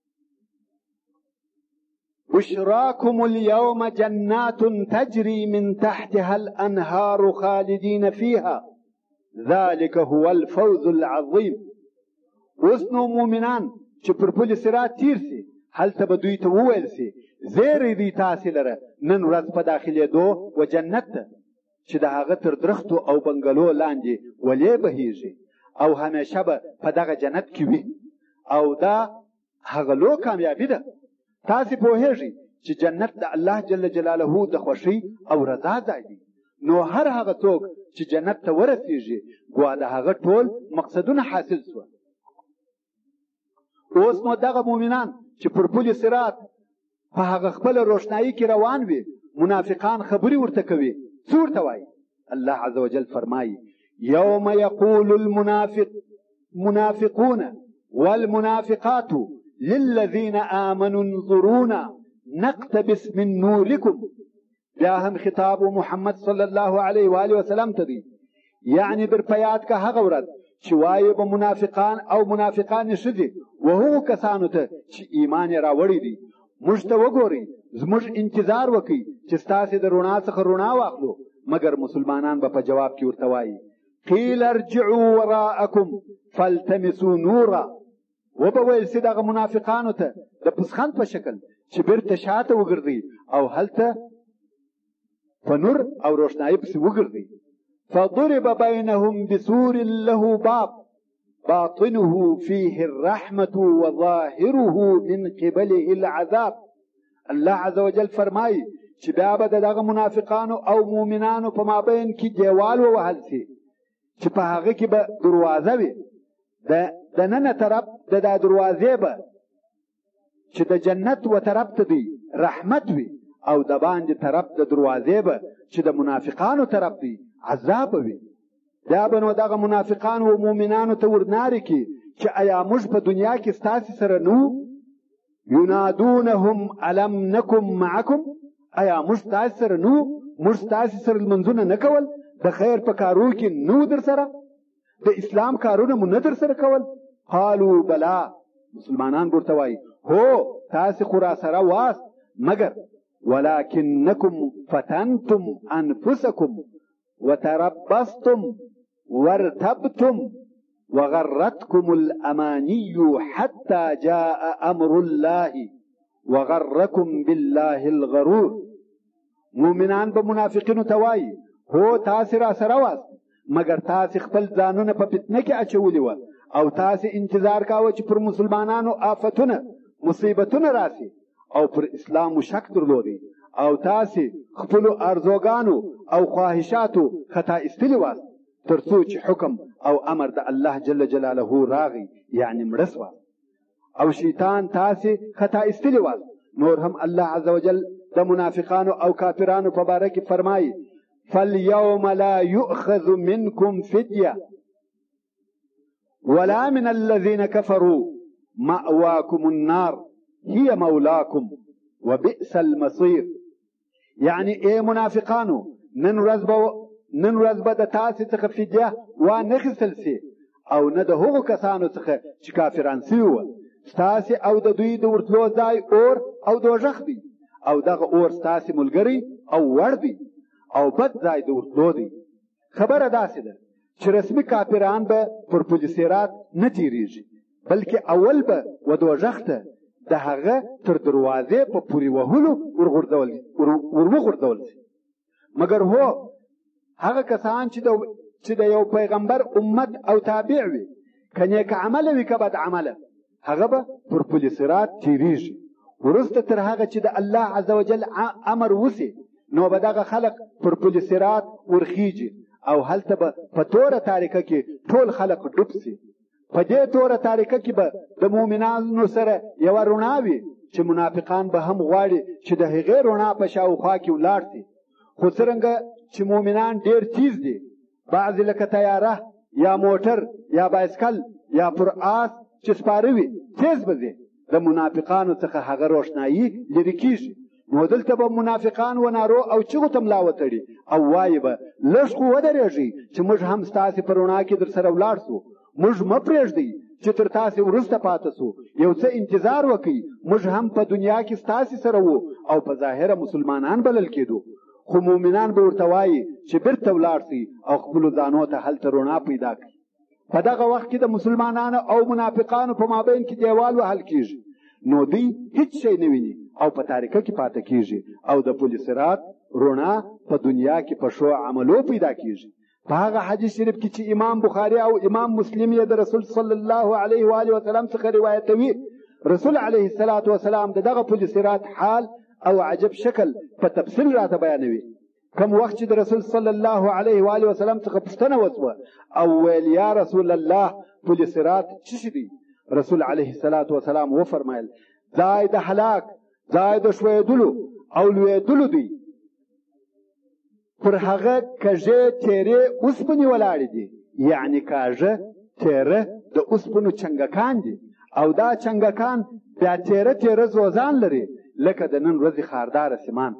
بشراكم اليوم جنات تجري من تحتها الأنهار خالدين فيها ذلك هو الفوز العظيم. اوس نو مؤمنان چې پر پل صراط تیر سي، هلته به دوی ته وویل سي زیری دی تاسې لره نن ورځ په داخلېدو و جنت ته چې د هغه تر درختو او بنګلو لاندې ولې بهیږي او همیشه به په دغه جنت کې وي او دا هغه لو کامیابي ده. تاسې پوهېږئ چې جنت د الله جل جلاله د خوښۍ او رضا ځای دی. نو هر هغه څوک چې جنت ته ورسېږي ګوا د هغه ټول مقصدونه حاصل سوه. اوس نو دغه مؤمنان چې پر پل صراط په هغه خپله روښنایي کې روان وي، منافقان خبرې ورته کوي. څه ورته وایي؟ الله عز وجل فرمایي یوم یقول المنافق منافقون والمنافقات للذین آمنوا انظرونا نقتبس من نورکم بیا هم خطاب محمد صلی الله علیه و آله وسلم ته دی، یعنی بر په یاد که هغه ورځ چې وایي به منافقان او منافقانې ښځې و هغو کسانو ته چې ایمان یې راوړی دی موږ ته وګورئ، زموږ انتظار وکړئ چې ستاسې د رڼا څخه رڼا واخلو. مګر مسلمانان به په جواب کې ورته وایي قیل ارجعوا وراءکم فالتمسوا نورا. وبه ویل سي دغه منافقانو ته د پسخند په شکل چې بیرته شاته وګرځئ او هلته په نور او روښنایي پسې وګرځئ. فضرب بينهم بسور له باب باطنه فيه الرحمة وظاهره من قبله العذاب. الله عز وجل فرمایي چې بیا به د دغه منافقانو او مؤمنانو په مابین کې دیوال ووهل سي چې په هغه کې به دروازه وي، د دننه طرف د دا دروازې به چې د جنت و طرف ته دی رحمت وي، او د باندې طرف د دروازې به چې د منافقانو طرف دی عذاب وي. دا به نو دغه منافقانو او مؤمنانو ته ورناري کړي چې ایا موږ په دنیا کې ستاسې سره نو؟ ینادونهم الم نکم معکم، ایا موږ ستاسې سره نو؟ موږ ستاسې سره لمنځونه نه کول؟ د خیر په کارو کې نو در سره؟ د اسلام کارونه مو نه در سره کول؟ قالوا بلا، مسلمانان ورته وایي هو تاسې خو را سره واست، مګر ولكنكم فتنتم انفسكم وتربصتم وارتبتم وغرتكم الاماني حتى جاء امر الله وغركم بالله الغرور. مؤمنان به منافقینو ته وایي هو تاسې را سره واست، مګر تاسې خپل ځانونه په فتنه کې اچولي وه او تاسې انتظار کاوه چې پر مسلمانانو آفتونه مصیبتونه راسي او پر اسلام شک درلودی او تاسې خپلو ارزوګانو او خواهشاتو خطا ایستلي واست تر څو چې حکم او امر د الله جل جلاله راغی، یعنی مړه سوه او شیطان تاسې خطا ایستلي واست. نور هم الله عز وجل د منافقانو او کافرانو په باره کې فرمایي فاليوم لا يؤخذ منكم فدية ولا من الذين كفروا مأواكم النار هي مولاكم وبئس المصير. یعنی ای منافقانو نن ورځ به نن ورځ به د تاسې څخه فدیه وانخیستل سي او نه د هغو کسانو څخه چې کافران سوي وه. ستاسې او د دوی د ورتلو ځای اور او دوژخ دی، او دغه اور ستاسې ملګری او وړ دی او بد ځای د ورتلو دی. خبره داسې ده چې رسمي کافران به پر پل صراط نه تېرېږي، بلکې اول به و دوژخ ته د هغه تر دروازې په پورې وهلو ور وغورځول شي. مګر هو هغه کسان چې د یو پیغمبر امت او تابع وي، که نیک عمله وي که بد عمله، هغه به پر پل صراط تېرېږي. وروسته تر هغه چې د الله عز وجل امر وسي نو به دغه خلق پر پل صراط ورخیږي او هلته به په توره تاریکه کې ټول خلق ډوب سي. په دې توره تاریکه کې به د مؤمنانو سره یوه رڼا وي چې منافقان به هم غواړي چې د هغې رڼا په شاوخوا کې ولاړ سي. خو څرنګه چې مؤمنان ډېر تیز دي، بعضې لکه تیاره یا موټر یا بایسکل یا پر آس چې سپاره وي تیز به ځي، د منافقانو څخه هغه روښنایي لرې کېږي. نو دلته به منافقان و نارو او چغو ته ملا وتړي او وایي به لږ خو ودرېږئ چې موږ هم ستاسې په رڼا کې در سره ولاړ سو، موږ مه پرېږدئ چې تر تاسې وروسته پاته سو، یو څه انتظار وکئ، موږ هم په دنیا کې ستاسې سره وو او په ظاهره مسلمانان بلل کېدو. خو مؤمنان به ورته وایي چې بیرته ولاړ سئ او خپلو ځانو ته هلته رڼا پیدا کړئ. په دغه وخت کې د مسلمانانو او منافقانو په مابین کې دیوال وهل کېږي، نو دوی هیڅ شی نه ویني او په تاریکه کې پاته کېږي او د پل صراط رڼا په دنیا کې په ښو عملو پیدا کېږي. په هغه حدیث شریف کې چې امام بخاري او امام مسلم یې د رسول صلی الله علیه و آله وسلم څخه روایتوي، رسول علیه الصلاة والسلام د دغه پل صراط حال او عجب شکل په تفصیل راته بیانوي. کوم وخت چې د رسول صلی الله علیه و آله وسلم څخه پوښتنه وسوه او ویل یا رسول الله پل صراط څه شی دی؟ رسول علیه الصلاة والسلام وفرمایل ځای د هلاک، ځای د ښویېدلو او لوېدلو دی، پر هغه کږې تیرې اوسپنې ولاړې دي، یعنی کاږه تیره د اوسپنو چنګکان دي او دا چنګکان بیا تیره تیره زوزان لري لکه د نن ورځې خارداره سیمان.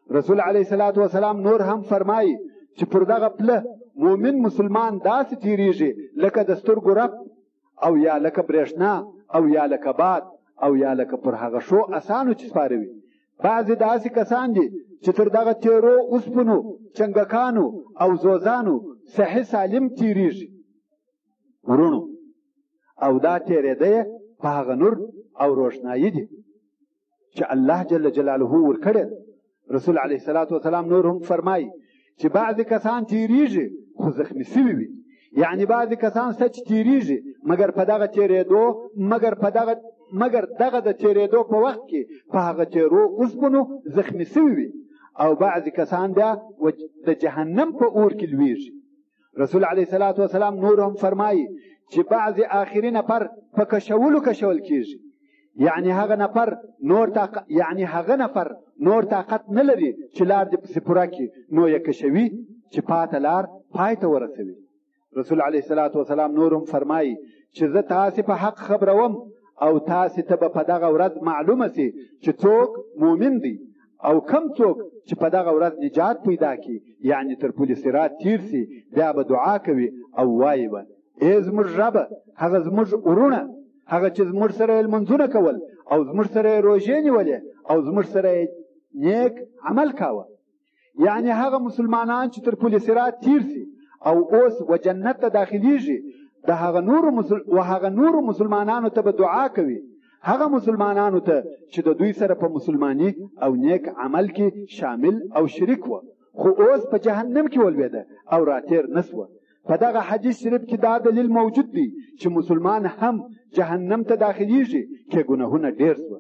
رسول علیه الصلاة والسلام نور هم فرمایي چې پر دغه پله مؤمن مسلمان داسې تیریږي لکه د سترګو رپ او یا لکه برېښنا او یا لکه باد او یا لکه پر هغه شو اسانو چې سپاروي. بعضې داسې کسان دي چې تر دغه تیرو اوسپنو چنګکانو او زوزانو صحي سالم تیریږي ورونو، او دا تیرېده یې په هغه نور او روښنایي دي چې الله جل جلاله ورکړې ده. رسول علیه الصلاة والسلام نور هم فرمایي چې بعضې کسان تیریږي خو زخمي سوي وي، یعنی بعضې کسان سچ تیریږي مګر په دغه تیرېدو مګر په دغه مګر دغه د تیرېدو په وخت کې په هغه تیرو اوسپنو زخمي سوي وي، او بعضې کسان بیا د جهنم په اور کې لویږي. رسول علیه الصلاة والسلام نور هم فرمایي چې بعضې آخري نفر په کشولو کشول کېږي، یعنی هغه نفر نور طاقت یعنی هغه نفر نور طاقت نه لري چې لار دې پسې پوره کړي، نو یې کشوي چې پاته لار پای ته ورسوي. رسول علیه الصلاة والسلام نور هم فرمایي چې زه تاسې په حق خبروم او تاسې ته به په دغه ورځ معلومه سي چې څوک مؤمن دی او کم څوک چې په دغه ورځ نجات پیدا کړي، یعنی تر پل صراط تیر سي، بیا به دعا کوي او وایي به ای زموږ ربه، هغه زموږ ورونه، هغه چې زموږ سره یې لمونځونه کول او زموږ سره یې روژې نیولې او زموږ سره یې نیک عمل کاوه، یعنی هغه مسلمانان چې تر پل صراط تیر سي او اوس و جنت ته داخلیږي، د هغه نورو مسل... و هغه نورو مسلمانانو ته به دعا کوي، هغه مسلمانانو ته چې د دوی سره په مسلمانی او نیک عمل کې شامل او شریک و، خو اوس په جهنم کې ولوېده او راتیر نسوه. په دغه حدیث شریف کې دا دلیل موجود دی چې مسلمان هم جهنم ته داخلیږي کې ګناهونه ډېر سوه.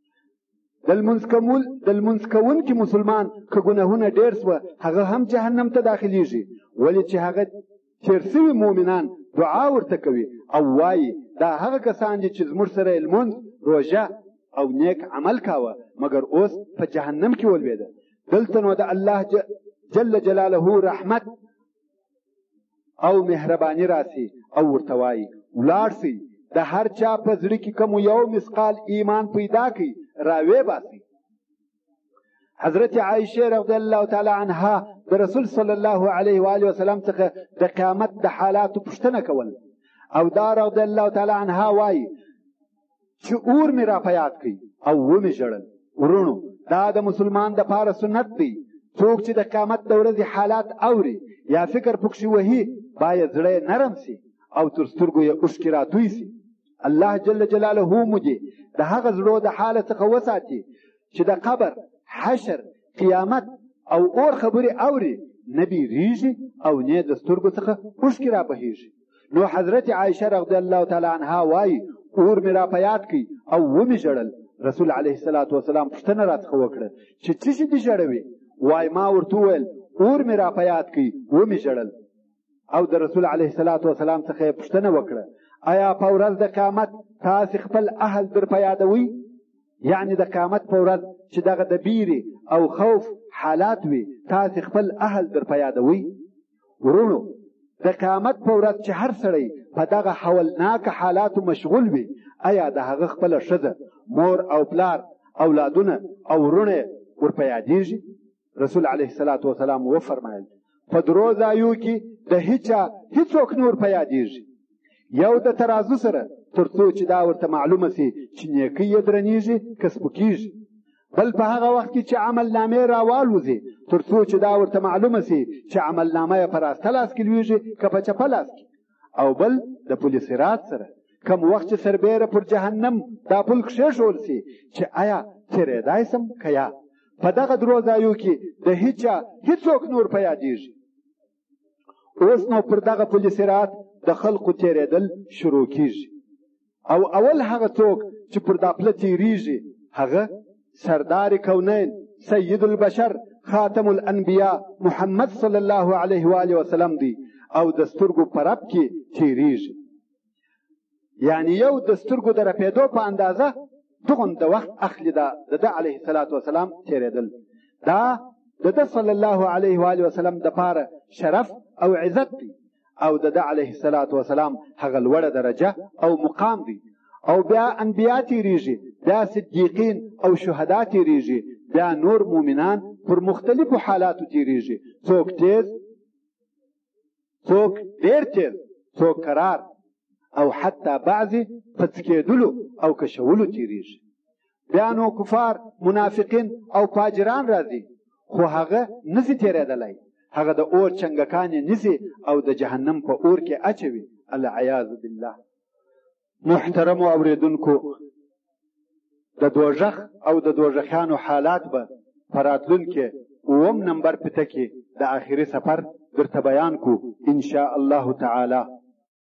د لمونځ کوونکي مسلمان که ګناهونه ډېر سوه هغه هم جهنم ته داخلیږي، ولې چې هغه تیر سوي مؤمنان دعا ورته کوي او وایي دا هغه کسان دي چې زموږ سره یې لمونځ روژه او نیک عمل کاوه مګر اوس په جهنم کې ولوېده. دلته نو د الله جل جلاله رحمت او مهرباني راسي او ورته وایي ولاړ سئ، د هر چا په زړه کې کوم یو مثقال ایمان پیدا کړي راویې باسي. حضرت عائشه رضی الله تعالی عنها د رسول صلی الله علیه و آله وسلم څخه د قیامت د حالاتو پوښتنه کول، او دا رضی الله تعالی عنها وایي چې اور مې را په یاد کړي او ومې ژړل. ورونو دا د مسلمان دپاره سنت دی، څوک چې د قیامت د ورځې حالات اوري یا فکر پکښې وهي باید زړه یې نرم سي او تر سترګو یې اوښکې راتوی سي. الله جل جلاله مو دې د هغه زړو د حاله څخه وساتي چې د قبر، حشر، قیامت او اور خبرې اوري، نه بیریږي او نه د سترګو څخه اوښکې رابهیږي. نو حضرت عایشه رضی الله تعالی عنها وایي اور مې را په یاد کړي او ومې ژړل. رسول علیه الصلاة والسلام پوښتنه راڅخه وکړه چې څه شي دې ژړوي؟ وایي ما ورته وویل اور مې را په یاد کړي ومې ژړل. او د رسول علیه الصلاة والسلام څخه یې پوښتنه وکړه آیا په ورځ د قیامت تاسې خپل اهل در په یادوئ؟ یعنی د قیامت په ورځ چې دغه د بیرې او خوف حالات وي تاسې خپل اهل در په یادوئ؟ ورونو د قیامت په ورځ چې هر سړی په دغه حولناکه حالاتو مشغول وي، آیا د هغه خپله ښځه، مور او پلار، اولادونه او وروڼه ور په یادېږي؟ رسول علیه الصلاة والسلام وفرمایل په درو ځایو کې د هیچا هیڅوک نور په یادېږي، یو د ترازو سره تر څو چې دا ورته معلومه سي چې نیکۍ یې درنیږي که سپکېږي، بل په هغه وخت کې چې عمل نامې راوالوځي تر څو چې دا ورته معلومه سي چې عمل نامه یې په راسته لاس کې لویږي که په چپه لاس کې، او بل د پل صراط سره کم وخت چې سربیره پر جهنم دا پل کښېښول سي چې آیا تېرېدای سم که یا. په دغه درو ځایو کې د هیچا هیڅوک نور په یادېږي. اوس نو پر دغه پل صراط د خلقو تېرېدل شروع کېږي، او اول هغه څوک چې پر دا پله تېرېږي هغه سردار کونین، سید البشر، خاتم الانبیاء محمد صلی الله علیه و آله وسلم دی، او د سترګو په رپ کې تېرېږي. یعنی یو د سترګو د رپېدو په اندازه دغوند وخت اخلي د ده علیه الصلاة والسلام تېرېدل. دا د ده صلی الله علیه و آله وسلم دپاره شرف او عزت دی، او د ده علیه الصلاة والسلام هغه لوړه درجه او مقام دی. او بیا انبیا تېرېږي، بیا صدیقین او شهدا تېرېږي، بیا نور مؤمنان پر مختلفو حالاتو تیریږي، څوک تیز، څوک ډیر تیز، څوک کرار، او حتی بعضې په څکېدلو او کشولو تیریږي. بیا نو کفار، منافقین او فاجران راځي، خو هغه نسي تیرېدلی، هغه د اور چنګکانې نیسي او د جهنم په اور کې اچوي، العیاذ بالله. محترمو اوریدونکو، د دوزخ او د دوزخیانو حالات به په راتلونکي اووم نمبر پته کې د آخري سفر درته بیان کو ان شاء الله تعالی.